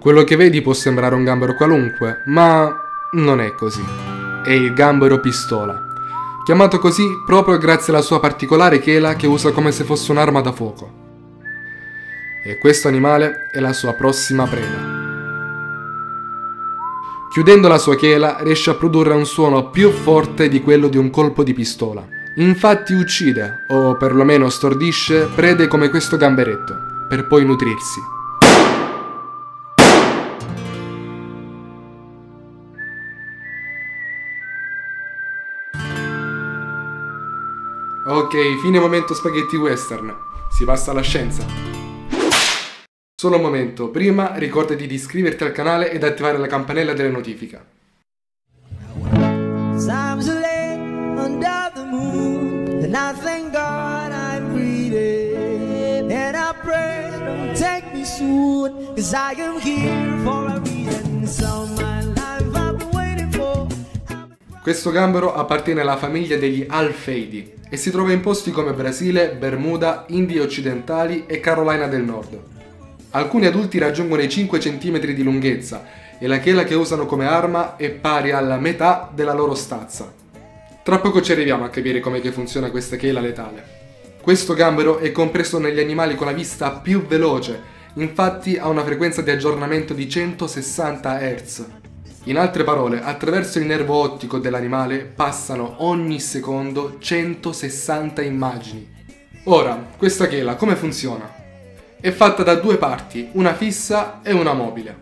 Quello che vedi può sembrare un gambero qualunque, ma non è così. È il gambero pistola, chiamato così proprio grazie alla sua particolare chela che usa come se fosse un'arma da fuoco. E questo animale è la sua prossima preda. Chiudendo la sua chela riesce a produrre un suono più forte di quello di un colpo di pistola. Infatti uccide, o perlomeno stordisce, prede come questo gamberetto, per poi nutrirsi. Ok, fine momento spaghetti western. Si passa alla scienza. Solo un momento, prima ricordati di iscriverti al canale ed attivare la campanella delle notifiche. Questo gambero appartiene alla famiglia degli alfeidi e si trova in posti come Brasile, Bermuda, Indie occidentali e Carolina del Nord. Alcuni adulti raggiungono i 5 cm di lunghezza e la chela che usano come arma è pari alla metà della loro stazza. Tra poco ci arriviamo a capire come funziona questa chela letale. Questo gambero è compreso negli animali con la vista più veloce, infatti ha una frequenza di aggiornamento di 160 Hz. In altre parole, attraverso il nervo ottico dell'animale passano ogni secondo 160 immagini. Ora, questa chela come funziona? È fatta da due parti, una fissa e una mobile.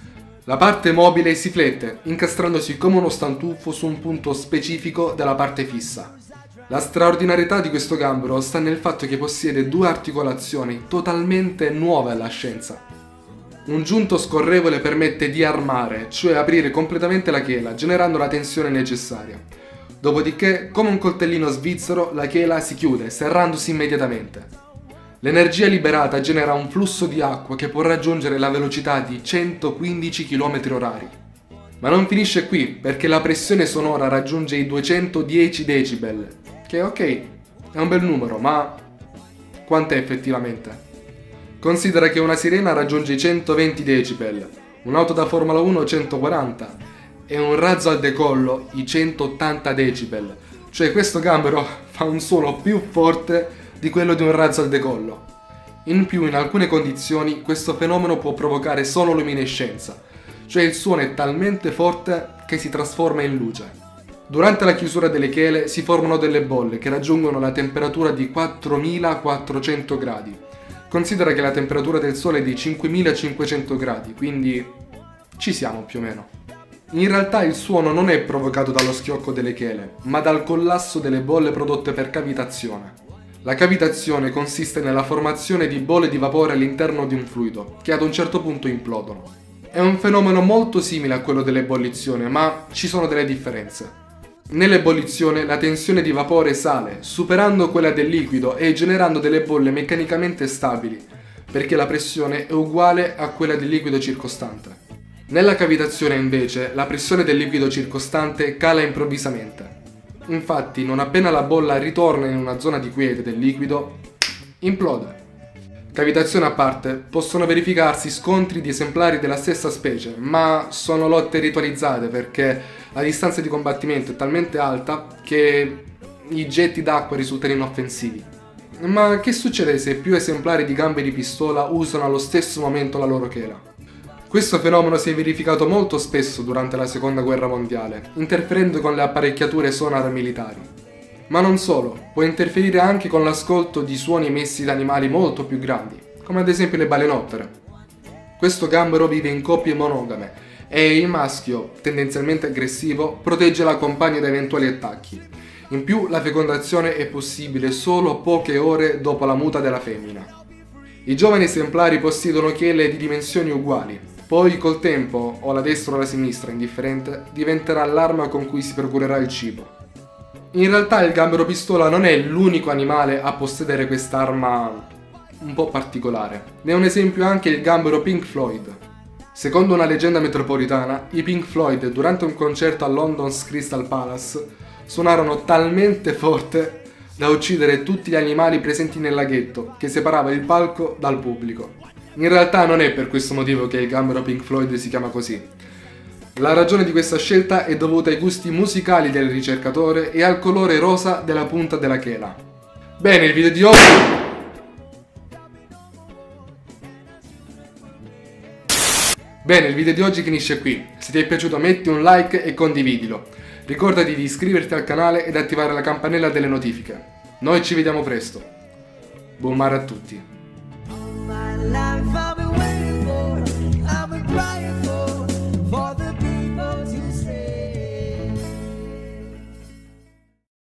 La parte mobile si flette, incastrandosi come uno stantufo su un punto specifico della parte fissa. La straordinarietà di questo gambero sta nel fatto che possiede due articolazioni totalmente nuove alla scienza. Un giunto scorrevole permette di armare, cioè aprire completamente la chela, generando la tensione necessaria. Dopodiché, come un coltellino svizzero, la chela si chiude, serrandosi immediatamente. L'energia liberata genera un flusso di acqua che può raggiungere la velocità di 115 km/h. Ma non finisce qui, perché la pressione sonora raggiunge i 210 decibel, che ok, è un bel numero, ma quant'è effettivamente? Considera che una sirena raggiunge i 120 decibel, un'auto da Formula 1 140 e un razzo al decollo i 180 decibel, cioè questo gambero fa un suono più forte di quello di un razzo al decollo. In più, in alcune condizioni, questo fenomeno può provocare solo luminescenza, cioè il suono è talmente forte che si trasforma in luce. Durante la chiusura delle chele si formano delle bolle che raggiungono la temperatura di 4400 gradi. Considera che la temperatura del Sole è di 5500 gradi, quindi ci siamo più o meno. In realtà il suono non è provocato dallo schiocco delle chele, ma dal collasso delle bolle prodotte per cavitazione. La cavitazione consiste nella formazione di bolle di vapore all'interno di un fluido, che ad un certo punto implodono. È un fenomeno molto simile a quello dell'ebollizione, ma ci sono delle differenze. Nell'ebollizione la tensione di vapore sale, superando quella del liquido e generando delle bolle meccanicamente stabili, perché la pressione è uguale a quella del liquido circostante. Nella cavitazione invece la pressione del liquido circostante cala improvvisamente. Infatti, non appena la bolla ritorna in una zona di quiete del liquido, implode. Cavitazione a parte, possono verificarsi scontri di esemplari della stessa specie, ma sono lotte ritualizzate perché la distanza di combattimento è talmente alta che i getti d'acqua risultano inoffensivi. Ma che succede se più esemplari di gamberi pistola usano allo stesso momento la loro chela? Questo fenomeno si è verificato molto spesso durante la Seconda Guerra Mondiale, interferendo con le apparecchiature sonar militari. Ma non solo, può interferire anche con l'ascolto di suoni emessi da animali molto più grandi, come ad esempio le balenottere. Questo gambero vive in coppie monogame e il maschio, tendenzialmente aggressivo, protegge la compagna da eventuali attacchi. In più, la fecondazione è possibile solo poche ore dopo la muta della femmina. I giovani esemplari possiedono chele di dimensioni uguali, poi col tempo, o la destra o la sinistra, indifferente, diventerà l'arma con cui si procurerà il cibo. In realtà il gambero pistola non è l'unico animale a possedere quest'arma un po' particolare. Ne è un esempio anche il gambero Pink Floyd. Secondo una leggenda metropolitana, i Pink Floyd durante un concerto a London's Crystal Palace suonarono talmente forte da uccidere tutti gli animali presenti nel laghetto che separava il palco dal pubblico. In realtà non è per questo motivo che il gambero Pink Floyd si chiama così. La ragione di questa scelta è dovuta ai gusti musicali del ricercatore e al colore rosa della punta della chela. Bene, il video di oggi... Bene, il video di oggi finisce qui. Se ti è piaciuto metti un like e condividilo. Ricordati di iscriverti al canale ed attivare la campanella delle notifiche. Noi ci vediamo presto. Buon mare a tutti.